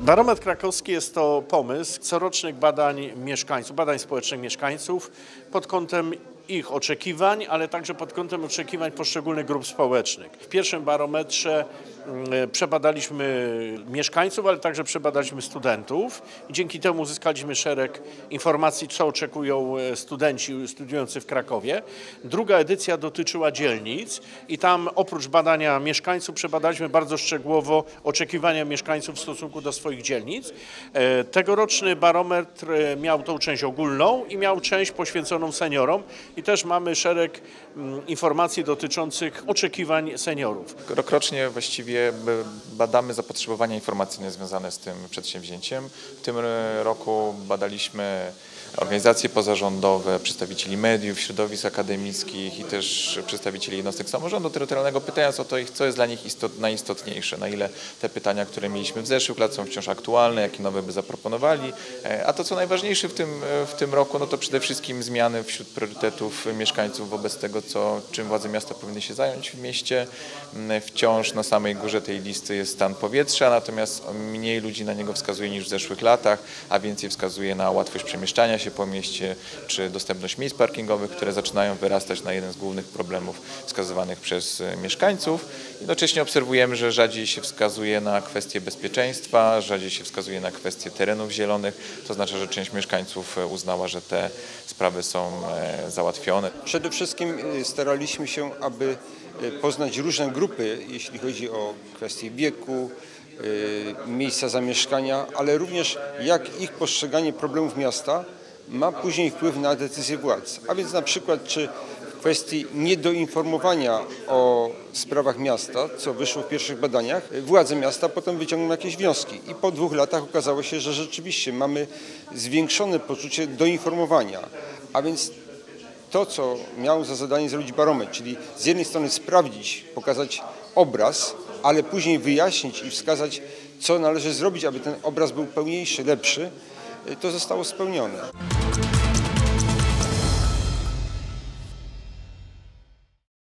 Barometr Krakowski jest to pomysł corocznych badań mieszkańców, badań społecznych mieszkańców pod kątem ich oczekiwań, ale także pod kątem oczekiwań poszczególnych grup społecznych. W pierwszym barometrze przebadaliśmy mieszkańców, ale także przebadaliśmy studentów i dzięki temu uzyskaliśmy szereg informacji, co oczekują studenci studiujący w Krakowie. Druga edycja dotyczyła dzielnic i tam oprócz badania mieszkańców przebadaliśmy bardzo szczegółowo oczekiwania mieszkańców w stosunku do swoich dzielnic. Tegoroczny barometr miał tą część ogólną i miał część poświęconą seniorom i też mamy szereg informacji dotyczących oczekiwań seniorów. Rokrocznie właściwie badamy zapotrzebowania informacyjne związane z tym przedsięwzięciem. W tym roku badaliśmy organizacje pozarządowe, przedstawicieli mediów, środowisk akademickich i też przedstawicieli jednostek samorządu terytorialnego, pytając o to, co jest dla nich najistotniejsze, na ile te pytania, które mieliśmy w zeszłych latach, są wciąż aktualne, jakie nowe by zaproponowali. A to, co najważniejsze w tym roku, no to przede wszystkim zmiany wśród priorytetów mieszkańców wobec tego, czym władze miasta powinny się zająć w mieście. Wciąż na samej górze tej listy jest stan powietrza, natomiast mniej ludzi na niego wskazuje niż w zeszłych latach, a więcej wskazuje na łatwość przemieszczania się po mieście, czy dostępność miejsc parkingowych, które zaczynają wyrastać na jeden z głównych problemów wskazywanych przez mieszkańców. Jednocześnie obserwujemy, że rzadziej się wskazuje na kwestie bezpieczeństwa, rzadziej się wskazuje na kwestie terenów zielonych, to znaczy, że część mieszkańców uznała, że te sprawy są załatwione. Przede wszystkim staraliśmy się, aby poznać różne grupy, jeśli chodzi o kwestie wieku, miejsca zamieszkania, ale również jak ich postrzeganie problemów miasta ma później wpływ na decyzje władz. A więc na przykład, czy w kwestii niedoinformowania o sprawach miasta, co wyszło w pierwszych badaniach, władze miasta potem wyciągną jakieś wnioski. I po 2 latach okazało się, że rzeczywiście mamy zwiększone poczucie doinformowania. A więc to, co miał za zadanie zrobić barometr, czyli z jednej strony sprawdzić, pokazać obraz, ale później wyjaśnić i wskazać, co należy zrobić, aby ten obraz był pełniejszy, lepszy, to zostało spełnione.